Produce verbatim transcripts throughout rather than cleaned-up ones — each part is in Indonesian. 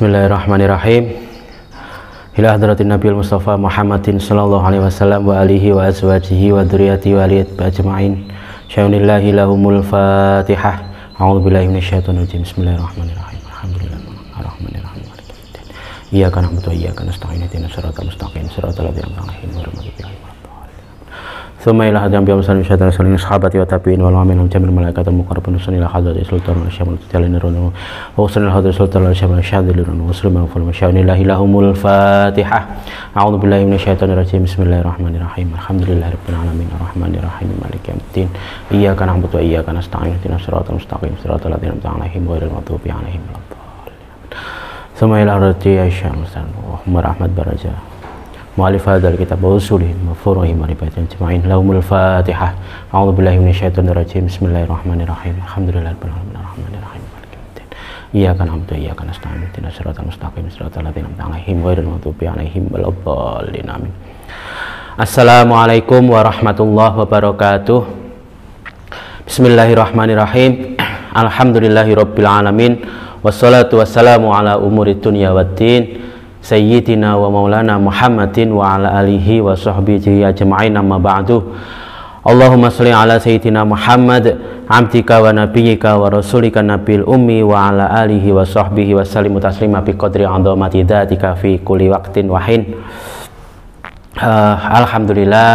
Bismillahirrahmanirrahim. Ila hadratin Nabiul Mustafa Muhammadin sallallahu alaihi wasallam wa alihi wa azwajihi wa dzurriyyatihi wa aliyat ajma'in. Sya'unillahi lahumul Fatihah. A'udzu billahi minasyaitonir rajim. Bismillahirrahmanirrahim. Alhamdulillahirrahmanirrahim. Iyyaka na'budu wa iyyaka nasta'in. Ihdinas siratal mustaqim. Siratal ladzina an'amta 'alaihim ghairil maghdubi 'alaihim waladdallin. Tsumma ila hadratin Nabiul Mustafa sallallahu alaihi wasallam sahabati wa tabi'in wal mu'minin jamil malaikatul muqarrabun sunni ila hadratil sultan wa syamul talinirun wa sunni ila hadratil sultan wa syamul syadilun wa muslimin fil masyanillahi lahumul Fatihah. A'udzu billahi minasyaitonir rajim. Bismillahirrahmanirrahim. Alhamdulillahirabbil alamin arrahmanir rahim maliki yaumiddin. Iyyaka na'budu wa iyyaka nasta'in. Ihdinas siratal mustaqim siratal ladzina an'amta 'alaihim ghairil maghdubi 'alaihim waladdallin. Tsumma ila hadrati Aisyah wa Umar Ahmad Baraja mu'allif hadzal kitab wa usulih mafruhi maribatin jama'in lahumul Fatihah. A'udzu billahi minasyaitonir rajim. Bismillahirrahmanirrahim. Alhamdulillahirabbil alamin arrahmanir rahim maliki yaumiddin. Iyyaka na'budu wa iyyaka nasta'in. Ihdinas siratal mustaqim siratal ladzina an'amta 'alaihim ghairil maghdubi 'alaihim waladdallin. Amin. Assalamualaikum warahmatullahi wabarakatuh. Bismillahirrahmanirrahim. Alhamdulillahirabbil alamin wassalatu wassalamu ala umurid dunya waddin Sayyidina wa maulana Muhammadin wa ala alihi wa sahbihi ajma'in, amma ba'du. Allahumma sholli ala Sayyidina Muhammad abdika wa nabiyyika wa rasulika nabil ummi wa ala alihi wa sahbihi wa sallimu taslima bi qadri 'azamati dzatika fi kulli waqtin wa hin. uh, Alhamdulillah,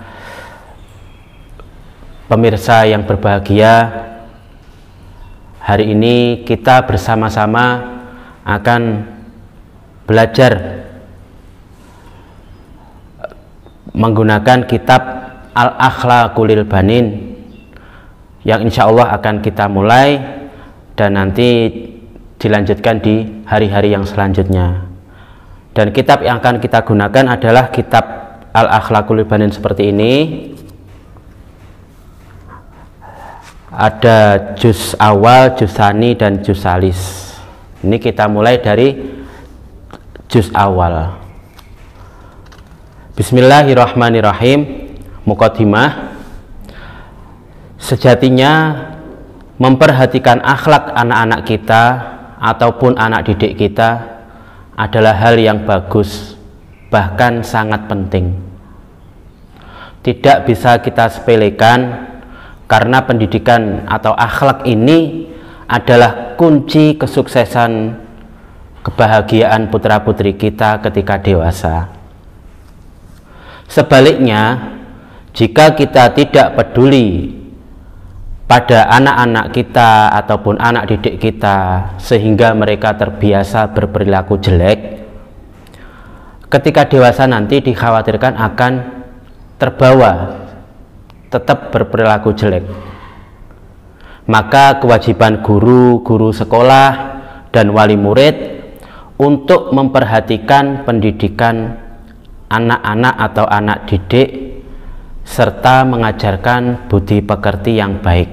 pemirsa yang berbahagia, hari ini kita bersama-sama akan belajar menggunakan kitab Al-Akhlaqul lil Banin yang insya Allah akan kita mulai dan nanti dilanjutkan di hari-hari yang selanjutnya. Dan kitab yang akan kita gunakan adalah kitab Al-Akhlaqul lil Banin seperti ini. Ada juz awal, juz tsani, dan juz salis. Ini kita mulai dari juz awal. Bismillahirrahmanirrahim. Muqaddimah. Sejatinya memperhatikan akhlak anak-anak kita ataupun anak didik kita adalah hal yang bagus, bahkan sangat penting. Tidak bisa kita sepelekan karena pendidikan atau akhlak ini adalah kunci kesuksesan kebahagiaan putra-putri kita ketika dewasa. Sebaliknya, jika kita tidak peduli pada anak-anak kita ataupun anak didik kita sehingga mereka terbiasa berperilaku jelek, ketika dewasa nanti dikhawatirkan akan terbawa tetap berperilaku jelek. Maka kewajiban guru, guru sekolah, dan wali murid untuk memperhatikan pendidikan anak-anak atau anak didik serta mengajarkan budi pekerti yang baik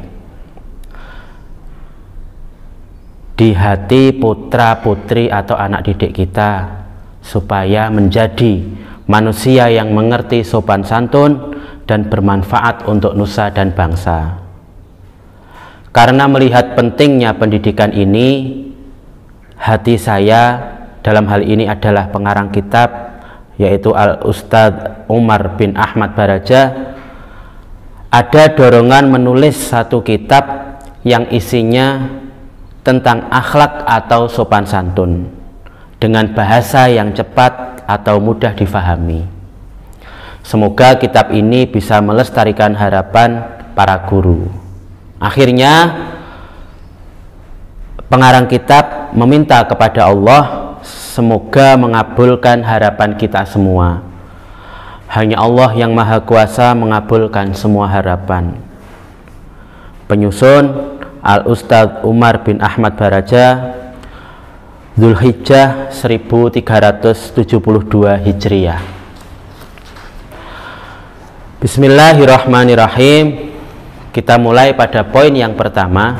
di hati putra putri atau anak didik kita, supaya menjadi manusia yang mengerti sopan santun dan bermanfaat untuk nusa dan bangsa. Karena melihat pentingnya pendidikan ini, hati saya dalam hal ini adalah pengarang kitab, yaitu Al-Ustadz Umar bin Ahmad Baraja, ada dorongan menulis satu kitab yang isinya tentang akhlak atau sopan santun dengan bahasa yang cepat atau mudah difahami. Semoga kitab ini bisa melestarikan harapan para guru. Akhirnya pengarang kitab meminta kepada Allah semoga mengabulkan harapan kita semua. Hanya Allah yang Maha Kuasa mengabulkan semua harapan. Penyusun Al-Ustadz Umar bin Ahmad Baraja, Dzulhijjah seribu tiga ratus tujuh puluh dua Hijriah. Bismillahirrahmanirrahim. Kita mulai pada poin yang pertama.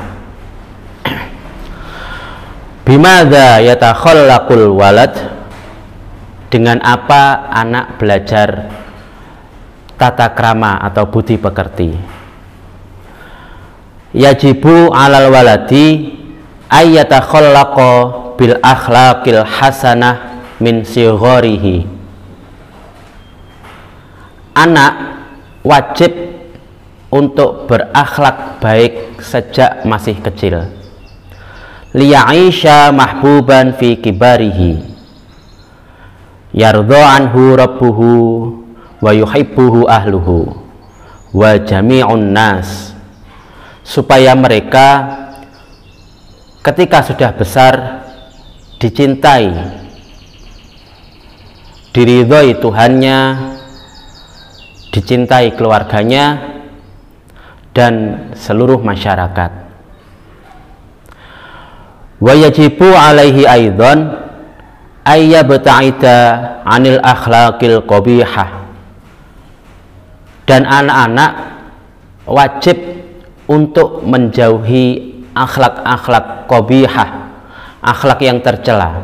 Bimadza yatakhallaqul walad, dengan apa anak belajar tata krama atau budi pekerti. Yajibu alal waladi ayyata khallaqa bil akhlaqil hasanah min sigharihi. Anak wajib untuk berakhlak baik sejak masih kecil. Liya'isha mahbuban fi kibarihi, yardha anhu rabbuhu wa yuhibbuhu ahluhu wa jami'un nas, supaya mereka ketika sudah besar dicintai, diridhoi Tuhannya, dicintai keluarganya dan seluruh masyarakat. Wa yajibu alaihi aidan ayyabta'ida 'anil akhlaqil qabihah, dan anak-anak wajib untuk menjauhi akhlak-akhlak qabihah, akhlak yang tercela.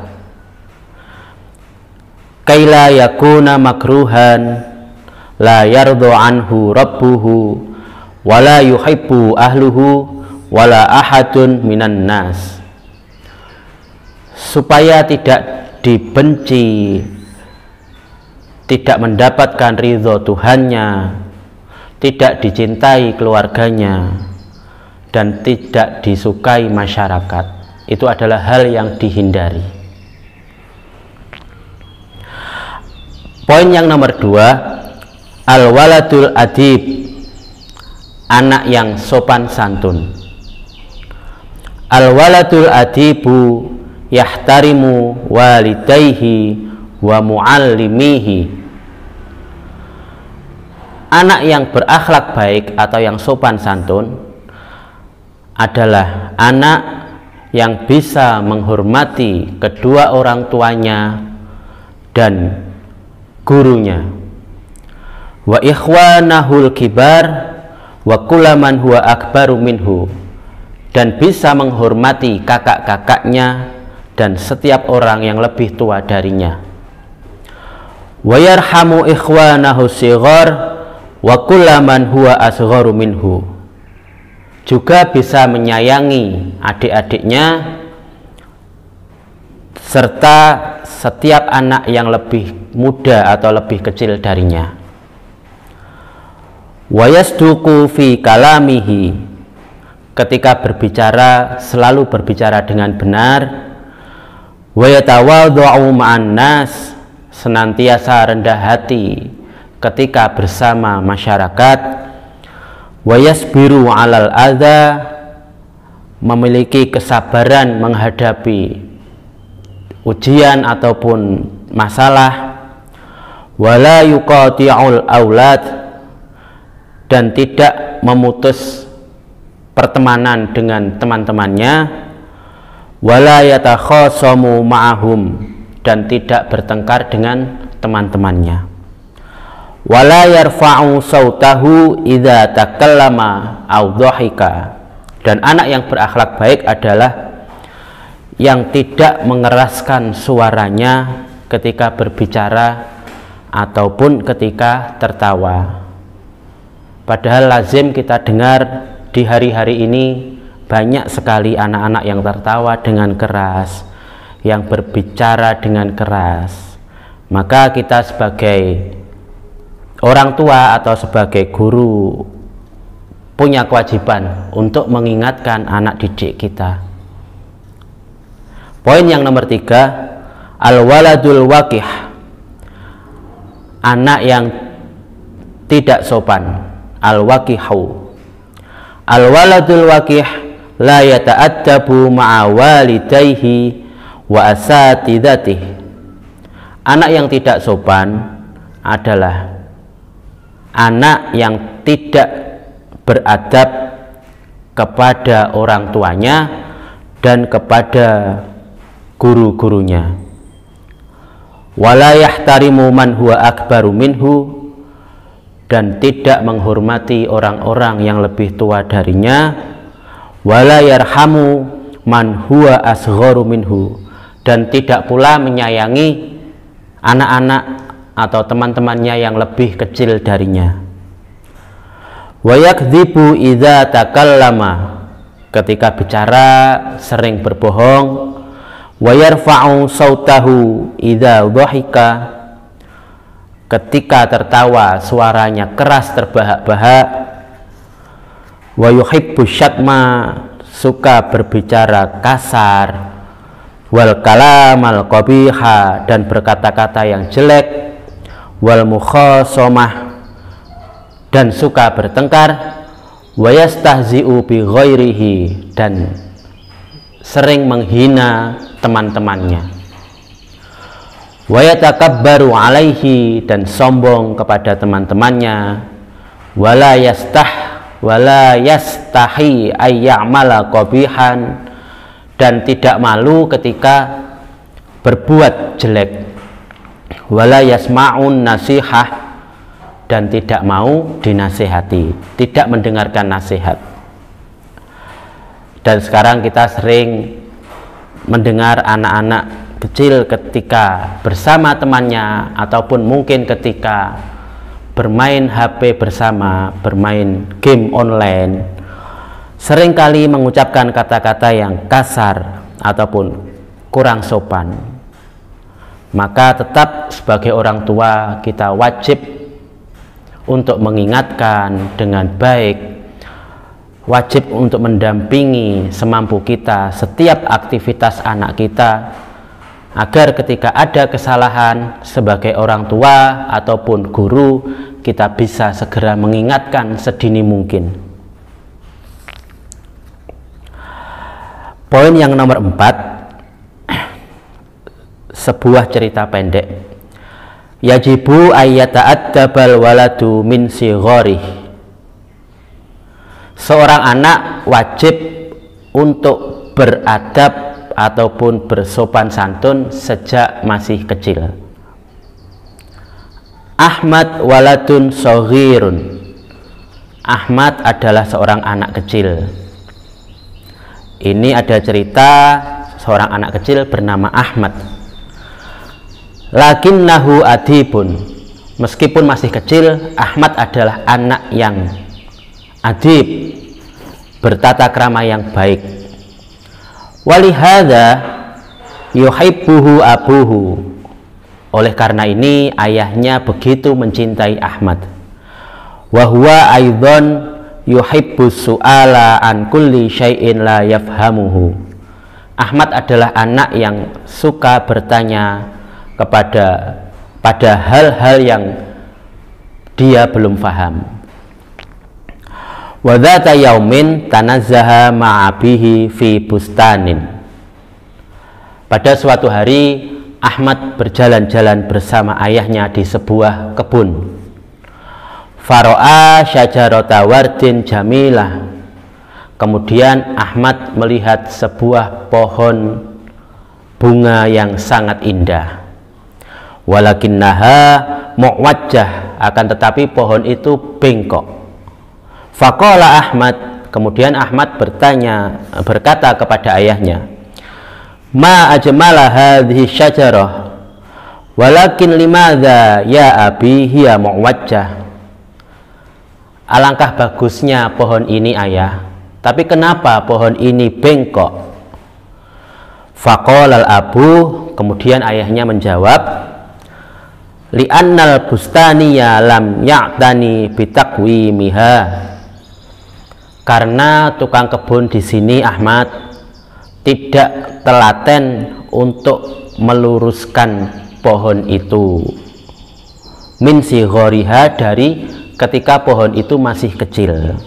Kaila yakuna makruhan la yardhu anhu rabbuhu wala yuhibbu ahluhu wala ahadun minan nas, supaya tidak dibenci, tidak mendapatkan ridho Tuhannya, tidak dicintai keluarganya, dan tidak disukai masyarakat. Itu adalah hal yang dihindari. Poin yang nomor dua, al-waladul adib, anak yang sopan santun. Al-waladul adibu yahtarimu walidayhi wa muallimihi. Anak yang berakhlak baik atau yang sopan santun adalah anak yang bisa menghormati kedua orang tuanya dan gurunya, wa ikhwanahul kibar wa kullaman huwa akbaru minhu, dan bisa menghormati kakak-kakaknya dan setiap orang yang lebih tua darinya. Wa yarhamu ikhwanahu shighar wa kullaman huwa asgharu minhu, juga bisa menyayangi adik-adiknya serta setiap anak yang lebih muda atau lebih kecil darinya. Wa yasduqu fi kalamihi, ketika berbicara selalu berbicara dengan benar. Wa yatawadhu ma'an nas, senantiasa rendah hati ketika bersama masyarakat. Wa yasbiru 'alal adza, memiliki kesabaran menghadapi ujian ataupun masalah. Wala yuqati'ul aulad, dan tidak memutus pertemanan dengan teman-temannya. Wala yatakhasamu ma'ahum, dan tidak bertengkar dengan teman-temannya. Wala yarfa'u sautahu idza takallama aw dhahika, dan anak yang berakhlak baik adalah yang tidak mengeraskan suaranya ketika berbicara ataupun ketika tertawa. Padahal lazim kita dengar di hari-hari ini banyak sekali anak-anak yang tertawa dengan keras, yang berbicara dengan keras. Maka kita sebagai orang tua atau sebagai guru punya kewajiban untuk mengingatkan anak didik kita. Poin yang nomor tiga, al-waladul waqih, anak yang tidak sopan. Al-waqihu, al-waladul waqih la yata'addabu ma'a walidayhi wa asatidzatihi. Anak yang tidak sopan adalah anak yang tidak beradab kepada orang tuanya dan kepada guru-gurunya. Wala yahtarimu man huwa akbaru minhu, dan tidak menghormati orang-orang yang lebih tua darinya. Wala yarhamu man huwa asgharu minhu, dan tidak pula menyayangi anak-anak atau teman-temannya yang lebih kecil darinya. Wa yakdzibu idza takallama, ketika bicara sering berbohong. wa yarfa'u sautahu idza dhahika, ketika tertawa suaranya keras terbahak-bahak. Wa yuhibbu syatma, suka berbicara kasar. Wal kalamal qabiha, dan berkata-kata yang jelek. Wal mukhasomah, dan suka bertengkar. Wa yastahzi'u bi ghairihi, dan sering menghina teman-temannya. Wa yatakabbaru alaihi, dan sombong kepada teman-temannya. Wala yastah wala yastahi ayya'mala qabihan, dan tidak malu ketika berbuat jelek. Wala yasma'un nasihah, dan tidak mau dinasihati, tidak mendengarkan nasihat. Dan sekarang kita sering mendengar anak-anak kecil ketika bersama temannya, ataupun mungkin ketika bermain H P bersama, bermain game online, seringkali mengucapkan kata-kata yang kasar ataupun kurang sopan. Maka tetap sebagai orang tua kita wajib untuk mengingatkan dengan baik, wajib untuk mendampingi semampu kita setiap aktivitas anak kita, agar ketika ada kesalahan sebagai orang tua ataupun guru, kita bisa segera mengingatkan sedini mungkin. Poin yang nomor empat, sebuah cerita pendek. Yajibu ayyata'addabal waladu min sighorih. Seorang anak wajib untuk beradab ataupun bersopan santun sejak masih kecil. Ahmad waladun shaghirun. Ahmad adalah seorang anak kecil. Ini ada cerita seorang anak kecil bernama Ahmad. Lakinnahu adibun. Meskipun masih kecil, Ahmad adalah anak yang adib, bertata krama yang baik. Walihada yuhibbuhu abuhu. Oleh karena ini ayahnya begitu mencintai Ahmad. Wa huwa aidan yuhibbu su'ala an kulli syai'in la yafhamuhu. Ahmad adalah anak yang suka bertanya kepada pada hal-hal yang dia belum paham. Wa dzata yaumin tanazzaha ma'abihi fi bustanin. Pada suatu hari Ahmad berjalan-jalan bersama ayahnya di sebuah kebun. Faro'a syajarata wardin jamilah. Kemudian Ahmad melihat sebuah pohon bunga yang sangat indah. Walakinnaha mu'wajjah, akan tetapi pohon itu bengkok. Faqala Ahmad, kemudian Ahmad bertanya, berkata kepada ayahnya, ma ajmala hadhihi syajarah, walakin limadza ya abi hiya mu'wajjah. Alangkah bagusnya pohon ini ayah, tapi kenapa pohon ini bengkok? Faqala al-abu, kemudian ayahnya menjawab, li'annal bustaniya lam ya'tani bitakwimiha. Karena tukang kebun di sini Ahmad tidak telaten untuk meluruskan pohon itu. Min sighoriha, dari ketika pohon itu masih kecil.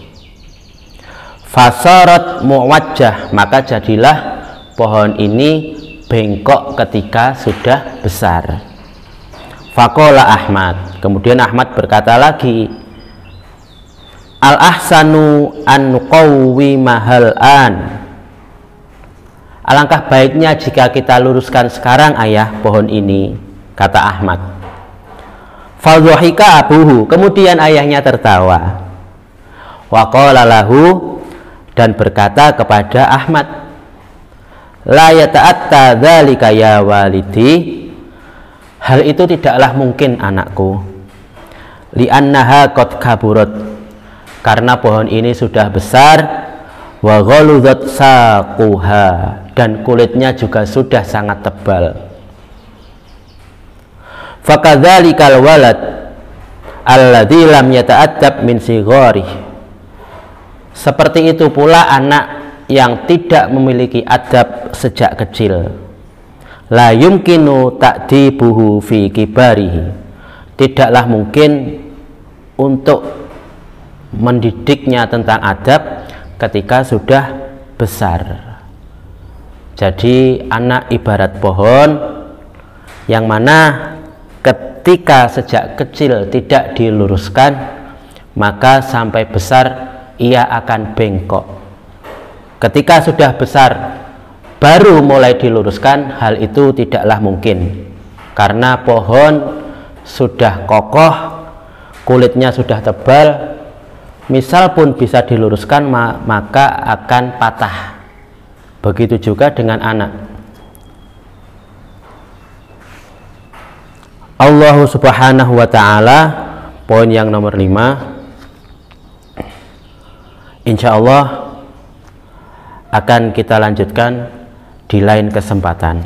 Fasarat muwajjah, maka jadilah pohon ini bengkok ketika sudah besar. Faqala Ahmad, kemudian Ahmad berkata lagi, al ahsanu an nuqawwi mahal an. Alangkah baiknya jika kita luruskan sekarang ayah pohon ini, kata Ahmad. Fadhahika abuhu, kemudian ayahnya tertawa. Wa qala lahu, dan berkata kepada Ahmad, la yata'atta dzalika ya walidi. Hal itu tidaklah mungkin anakku. Li'annaha qad kaburat, karena pohon ini sudah besar. wa ghaludzat saquha, dan kulitnya juga sudah sangat tebal. Fakadzalikal walad alladzi lam yata'addab min sighari, seperti itu pula anak yang tidak memiliki adab sejak kecil. La yumkinu ta'dibuhu fi kibarihi, tidaklah mungkin untuk mendidiknya tentang adab ketika sudah besar. Jadi anak ibarat pohon yang mana ketika sejak kecil tidak diluruskan, maka sampai besar ia akan bengkok. Ketika sudah besar baru mulai diluruskan, hal itu tidaklah mungkin, karena pohon sudah kokoh, kulitnya sudah tebal, misal pun bisa diluruskan maka akan patah. Begitu juga dengan anak. Allah Subhanahu wa ta'ala, poin yang nomor lima, insya Allah akan kita lanjutkan di lain kesempatan.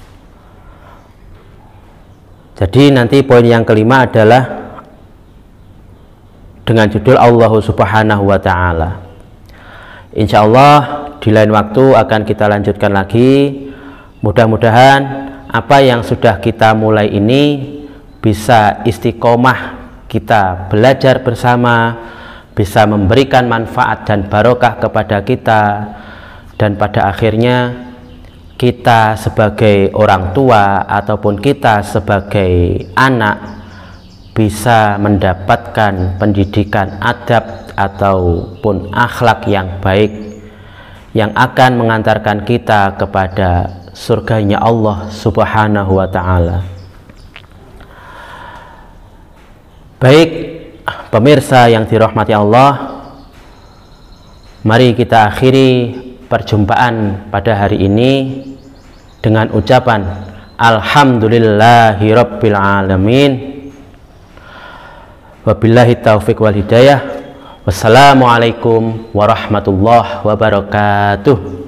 Jadi nanti poin yang kelima adalah dengan judul Allah Subhanahu wa ta'ala. Insya Allah di lain waktu akan kita lanjutkan lagi. Mudah-mudahan apa yang sudah kita mulai ini bisa istiqomah kita belajar bersama, bisa memberikan manfaat dan barokah kepada kita, dan pada akhirnya kita sebagai orang tua ataupun kita sebagai anak bisa mendapatkan pendidikan adab ataupun akhlak yang baik yang akan mengantarkan kita kepada surganya Allah Subhanahu wa ta'ala. Baik pemirsa yang dirahmati Allah, mari kita akhiri perjumpaan pada hari ini dengan ucapan alhamdulillahi rabbil alamin, wabillahi taufiq wal hidayah. Wassalamualaikum warahmatullahi wabarakatuh.